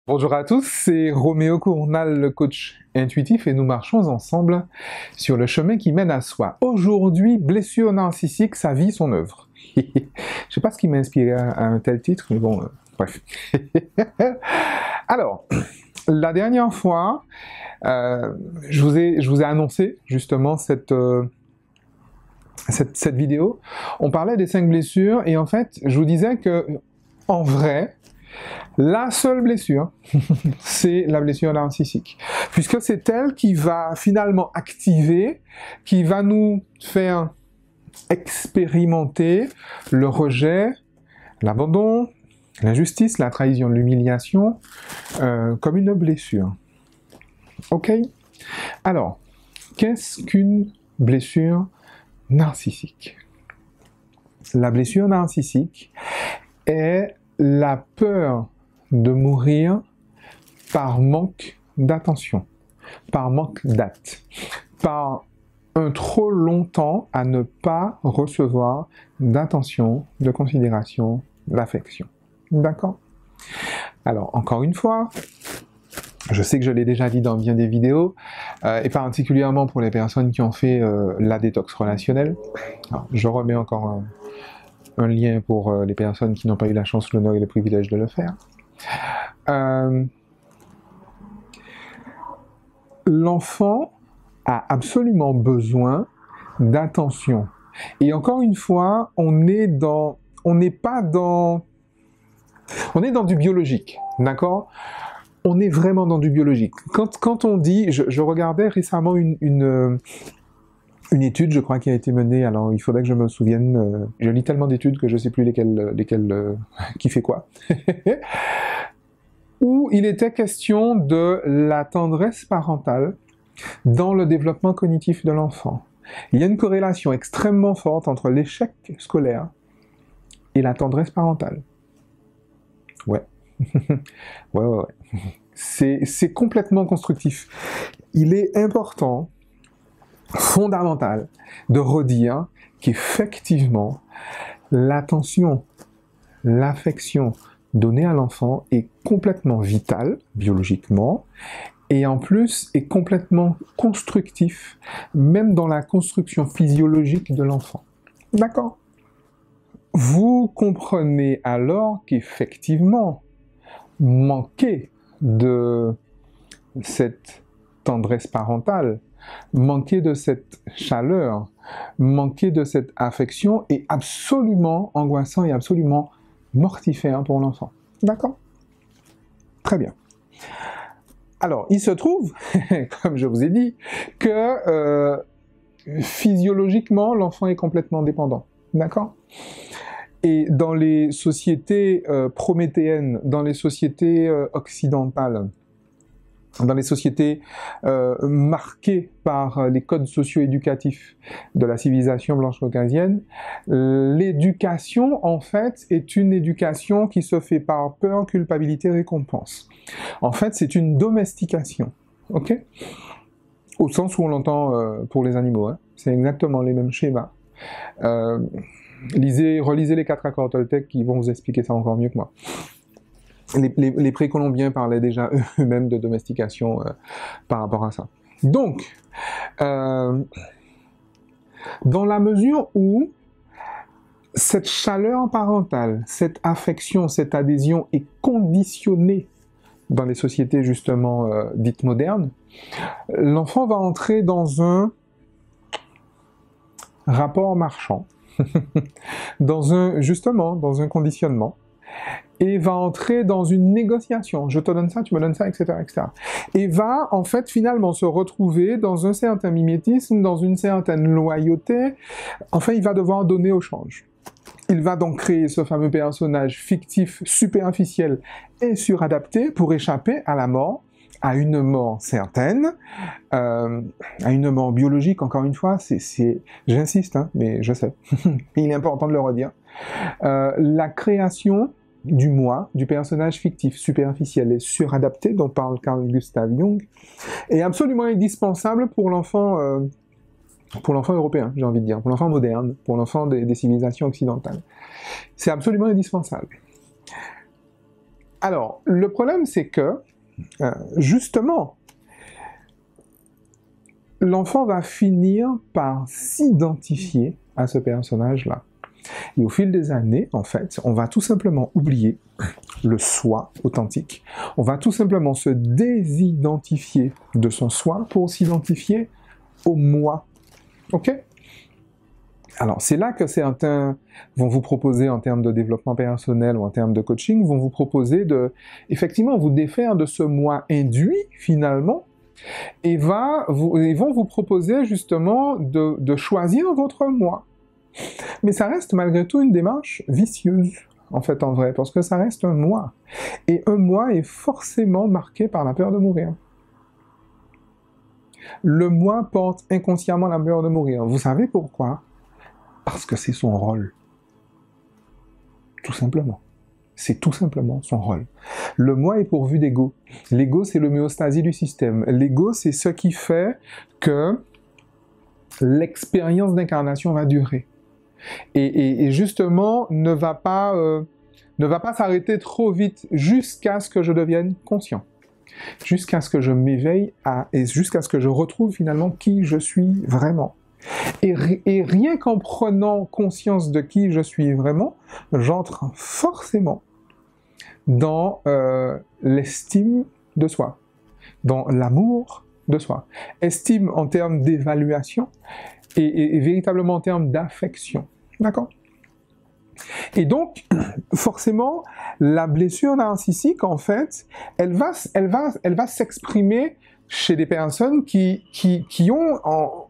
Bonjour à tous, c'est Roméo Cournal, le coach intuitif, et nous marchons ensemble sur le chemin qui mène à soi. Aujourd'hui, blessure narcissique, sa vie, son œuvre. Je sais pas ce qui m'a inspiré à un tel titre, mais bon, bref. Alors, la dernière fois, je vous ai annoncé justement cette vidéo. On parlait des 5 blessures, et en fait, je vous disais que, en vrai, la seule blessure, c'est la blessure narcissique. Puisque c'est elle qui va finalement activer, qui va nous faire expérimenter le rejet, l'abandon, l'injustice, la trahison, l'humiliation, comme une blessure. Ok? Alors, qu'est-ce qu'une blessure narcissique? La blessure narcissique est la peur de mourir par manque d'attention, par manque d'acte, par un trop long temps à ne pas recevoir d'attention, de considération, d'affection. D'accord? Alors, encore une fois, je sais que je l'ai déjà dit dans bien des vidéos, et particulièrement pour les personnes qui ont fait la détox relationnelle. Alors, je remets encore un lien pour les personnes qui n'ont pas eu la chance, l'honneur et le privilège de le faire. L'enfant a absolument besoin d'attention. Et encore une fois, on est dans du biologique, d'accord? On est vraiment dans du biologique. Quand on dit, je regardais récemment une étude, je crois, qui a été menée, alors il faudrait que je me souvienne, je lis tellement d'études que je ne sais plus lesquelles qui fait quoi, où il était question de la tendresse parentale dans le développement cognitif de l'enfant. Il y a une corrélation extrêmement forte entre l'échec scolaire et la tendresse parentale. Ouais. ouais. C'est complètement constructif. Il est important, fondamental, de redire qu'effectivement, l'attention, l'affection donnée à l'enfant est complètement vitale, biologiquement, et en plus est complètement constructif, même dans la construction physiologique de l'enfant. D'accord? Vous comprenez alors qu'effectivement, manquer de cette tendresse parentale, manquer de cette chaleur, manquer de cette affection est absolument angoissant et absolument mortifère pour l'enfant. D'accord? Très bien. Alors, il se trouve, comme je vous ai dit, que physiologiquement, l'enfant est complètement dépendant. D'accord? Et dans les sociétés prométhéennes, dans les sociétés occidentales, dans les sociétés marquées par les codes socio-éducatifs de la civilisation blanche caucasienne, l'éducation, en fait, est une éducation qui se fait par peur, culpabilité, récompense. En fait, c'est une domestication, ok? Au sens où on l'entend pour les animaux, hein. C'est exactement les mêmes schémas. Relisez les 4 accords Toltec qui vont vous expliquer ça encore mieux que moi. Les précolombiens parlaient déjà eux-mêmes de domestication par rapport à ça. Donc, dans la mesure où cette chaleur parentale, cette affection, cette adhésion est conditionnée dans les sociétés justement dites modernes, l'enfant va entrer dans un rapport marchand, dans un conditionnement, et va entrer dans une négociation. Je te donne ça, tu me donnes ça, etc., etc. Et va, en fait, finalement se retrouver dans un certain mimétisme, dans une certaine loyauté. Enfin, il va devoir donner au change. Il va donc créer ce fameux personnage fictif, superficiel et suradapté pour échapper à la mort, à une mort certaine, à une mort biologique, encore une fois, j'insiste, hein, mais je sais, il est important de le redire. La création du moi, du personnage fictif, superficiel et suradapté, dont parle Carl Gustav Jung, est absolument indispensable pour l'enfant européen, j'ai envie de dire, pour l'enfant moderne, pour l'enfant des civilisations occidentales. C'est absolument indispensable. Alors, le problème, c'est que, justement, l'enfant va finir par s'identifier à ce personnage-là. Et au fil des années, en fait, on va tout simplement oublier le soi authentique. On va tout simplement se désidentifier de son soi pour s'identifier au moi. Ok? Alors, c'est là que certains vont vous proposer, en termes de développement personnel ou en termes de coaching, vont vous proposer de, effectivement, vous défaire de ce moi induit, finalement, et ils vont vous proposer, justement, de choisir votre moi. Mais ça reste, malgré tout, une démarche vicieuse, en fait, en vrai, parce que ça reste un moi. Et un moi est forcément marqué par la peur de mourir. Le moi porte inconsciemment la peur de mourir. Vous savez pourquoi? Parce que c'est son rôle. Tout simplement. C'est tout simplement son rôle. Le moi est pourvu d'ego. L'ego, c'est l'homéostasie du système. L'ego, c'est ce qui fait que l'expérience d'incarnation va durer. Et justement, ne va pas s'arrêter trop vite jusqu'à ce que je devienne conscient. Jusqu'à ce que je m'éveille et jusqu'à ce que je retrouve finalement qui je suis vraiment. Et rien qu'en prenant conscience de qui je suis vraiment, j'entre forcément dans l'estime de soi, dans l'amour de soi. Estime en termes d'évaluation et véritablement en termes d'affection. D'accord ? Et donc, forcément, la blessure narcissique, en fait, elle va s'exprimer chez des personnes qui ont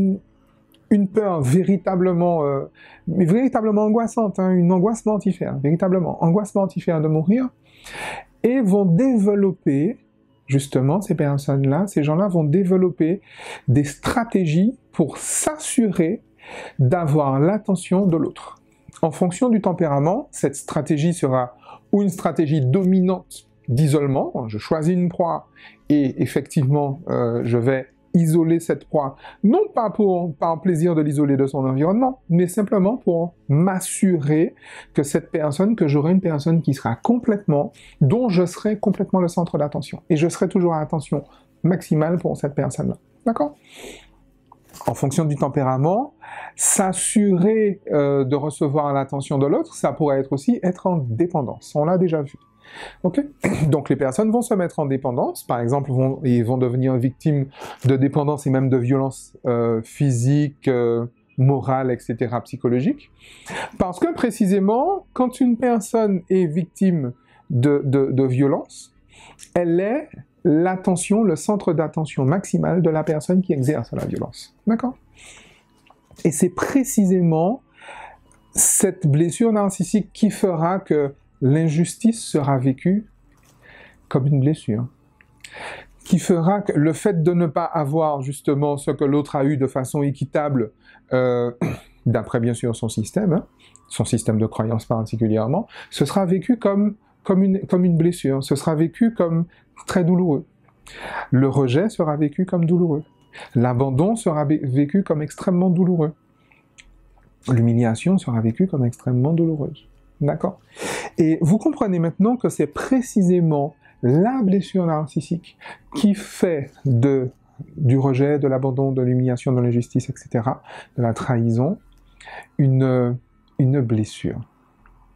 une peur véritablement angoissante, hein, une angoisse mortifère, véritablement, angoisse mortifère de mourir, et vont développer, justement, ces personnes-là, ces gens-là vont développer des stratégies pour s'assurer d'avoir l'attention de l'autre. En fonction du tempérament, cette stratégie sera ou une stratégie dominante d'isolement, je choisis une proie et effectivement je vais isoler cette proie, non pas par plaisir de l'isoler de son environnement, mais simplement pour m'assurer que j'aurai une personne qui sera dont je serai complètement le centre d'attention. Et je serai toujours à attention maximale pour cette personne-là. D'accord ? En fonction du tempérament, s'assurer de recevoir l'attention de l'autre, ça pourrait être aussi être en dépendance. On l'a déjà vu. Okay ? Donc les personnes vont se mettre en dépendance, par exemple, ils vont devenir victimes de dépendance et même de violences physiques, morales, etc., psychologiques. Parce que précisément, quand une personne est victime de violence, elle est l'attention, le centre d'attention maximale de la personne qui exerce la violence. D'accord ? Et c'est précisément cette blessure narcissique qui fera que l'injustice sera vécue comme une blessure. Qui fera que le fait de ne pas avoir justement ce que l'autre a eu de façon équitable, d'après bien sûr son système de croyance particulièrement, ce sera vécu comme une blessure, ce sera vécu comme très douloureux. Le rejet sera vécu comme douloureux. L'abandon sera vécu comme extrêmement douloureux. L'humiliation sera vécue comme extrêmement douloureuse. D'accord ? Et vous comprenez maintenant que c'est précisément la blessure narcissique qui fait du rejet, de l'abandon, de l'humiliation, de l'injustice, etc., de la trahison, une blessure. D'accord ?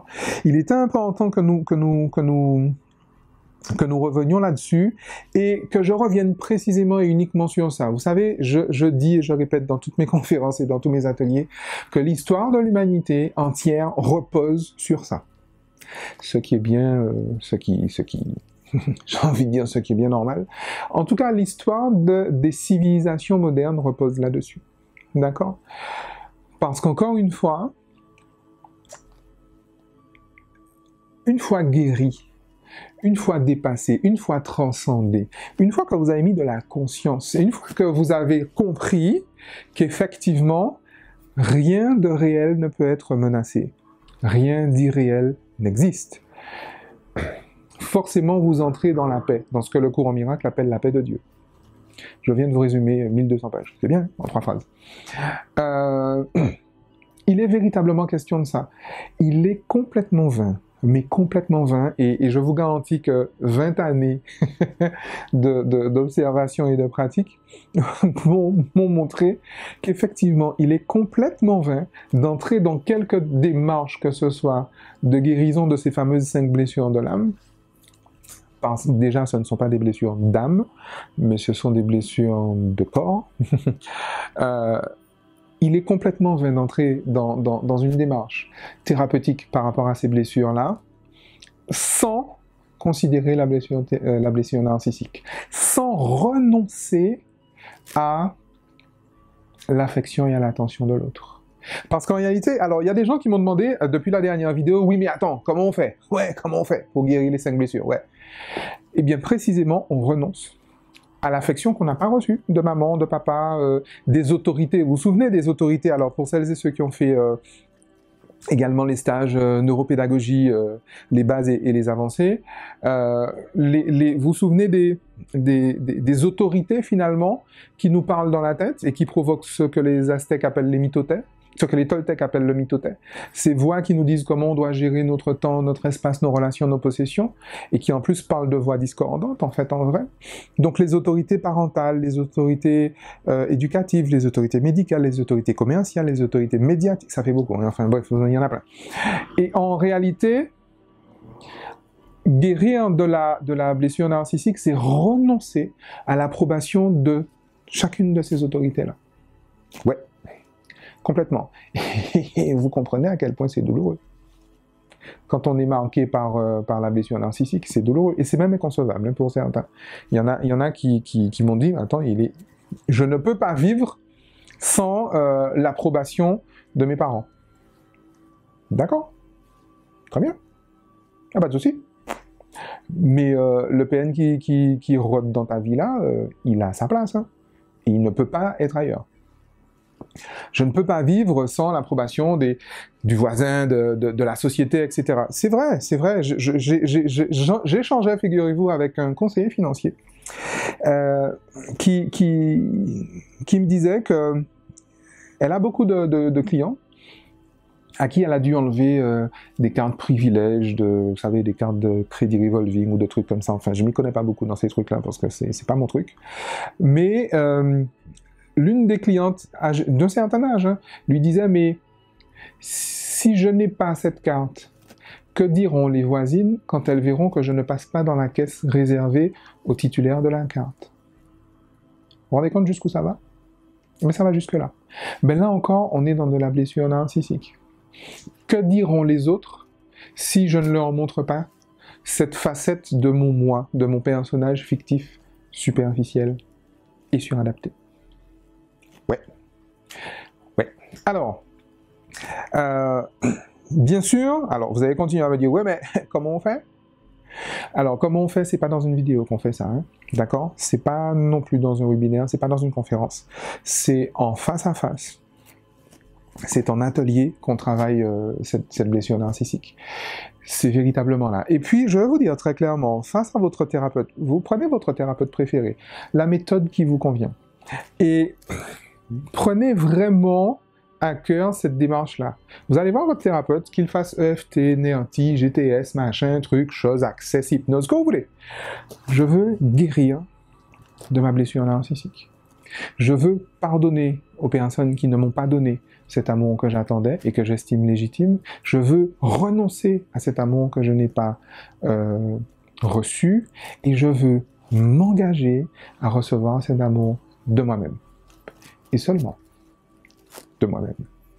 Il est important que nous revenions là-dessus et que je revienne précisément et uniquement sur ça. Vous savez, je dis et je répète dans toutes mes conférences et dans tous mes ateliers que l'histoire de l'humanité entière repose sur ça. Ce qui est bien, j'ai envie de dire ce qui est bien normal. En tout cas, l'histoire des civilisations modernes repose là-dessus. D'accord ? Parce qu'encore une fois guéri, une fois dépassé, une fois transcendé, une fois que vous avez mis de la conscience, et une fois que vous avez compris qu'effectivement, rien de réel ne peut être menacé, rien d'irréel n'existe, forcément vous entrez dans la paix, dans ce que le courant miracle appelle la paix de Dieu. Je viens de vous résumer 1200 pages, c'est bien, en 3 phrases. Il est véritablement question de ça. Il est complètement vain mais complètement vain, et je vous garantis que 20 années d'observation et de pratique m'ont montré qu'effectivement, il est complètement vain d'entrer dans quelque démarche que ce soit de guérison de ces fameuses 5 blessures de l'âme. Déjà, ce ne sont pas des blessures d'âme, mais ce sont des blessures de corps. Il est complètement vain d'entrer dans une démarche thérapeutique par rapport à ces blessures-là, sans considérer la blessure narcissique, sans renoncer à l'affection et à l'attention de l'autre. Parce qu'en réalité, alors il y a des gens qui m'ont demandé depuis la dernière vidéo, oui mais attends, comment on fait? Ouais, comment on fait pour guérir les 5 blessures? Ouais. Eh bien précisément, on renonce à l'affection qu'on n'a pas reçue de maman, de papa, des autorités. Vous vous souvenez des autorités? Alors pour celles et ceux qui ont fait également les stages neuropédagogie, les bases et les avancées, vous vous souvenez des autorités finalement qui nous parlent dans la tête et qui provoquent ce que les Aztèques appellent les mitotés, ce que les Toltèques appellent le mitoté, ces voix qui nous disent comment on doit gérer notre temps, notre espace, nos relations, nos possessions, et qui en plus parlent de voix discordantes, en fait, en vrai. Donc les autorités parentales, les autorités éducatives, les autorités médicales, les autorités commerciales, les autorités médiatiques, ça fait beaucoup, hein. Enfin bref, il y en a plein. Et en réalité, guérir de la blessure narcissique, c'est renoncer à l'approbation de chacune de ces autorités-là. Ouais. Complètement. Et vous comprenez à quel point c'est douloureux. Quand on est marqué par la blessure narcissique, c'est douloureux. Et c'est même inconcevable, hein, pour certains. Il y en a qui m'ont dit, attends, je ne peux pas vivre sans l'approbation de mes parents. D'accord. Très bien. Ah, pas de souci. Mais le PN qui rôde dans ta vie là, il a sa place. Hein. Et il ne peut pas être ailleurs. Je ne peux pas vivre sans l'approbation du voisin, de la société, etc. C'est vrai, c'est vrai. J'échangeais, figurez-vous, avec un conseiller financier qui me disait que elle a beaucoup de clients à qui elle a dû enlever des cartes privilèges, vous savez, des cartes de crédit revolving ou de trucs comme ça. Enfin, je m'y connais pas beaucoup dans ces trucs-là parce que c'est pas mon truc. Mais l'une des clientes d'un certain âge lui disait « Mais si je n'ai pas cette carte, que diront les voisines quand elles verront que je ne passe pas dans la caisse réservée au titulaire de la carte ?» Vous vous rendez compte jusqu'où ça va? Mais ça va jusque-là. Ben là encore, on est dans de la blessure narcissique. Que diront les autres si je ne leur montre pas cette facette de mon moi, de mon personnage fictif, superficiel et suradapté? Ouais. Ouais. Alors, bien sûr, alors vous allez continuer à me dire, ouais, mais comment on fait? Alors, comment on fait? C'est pas dans une vidéo qu'on fait ça, hein, d'accord? C'est pas non plus dans un webinaire, c'est pas dans une conférence. C'est en face à face. C'est en atelier qu'on travaille cette blessure narcissique. C'est véritablement là. Et puis, je vais vous dire très clairement, face à votre thérapeute, vous prenez votre thérapeute préféré, la méthode qui vous convient. Et prenez vraiment à cœur cette démarche-là. Vous allez voir votre thérapeute, qu'il fasse EFT, NEANTI, GTS, machin, truc, chose, access, hypnose, ce que vous voulez. Je veux guérir de ma blessure narcissique. Je veux pardonner aux personnes qui ne m'ont pas donné cet amour que j'attendais et que j'estime légitime. Je veux renoncer à cet amour que je n'ai pas reçu et je veux m'engager à recevoir cet amour de moi-même. Et seulement de moi-même.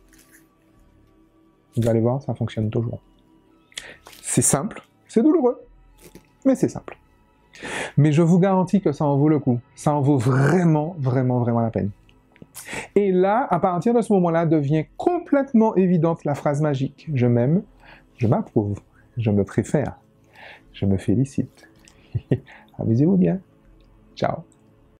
Vous allez voir, ça fonctionne toujours. C'est simple, c'est douloureux, mais c'est simple. Mais je vous garantis que ça en vaut le coup. Ça en vaut vraiment, vraiment, vraiment la peine. Et là, à partir de ce moment-là, devient complètement évidente la phrase magique. Je m'aime, je m'approuve, je me préfère, je me félicite. Amusez-vous bien. Ciao.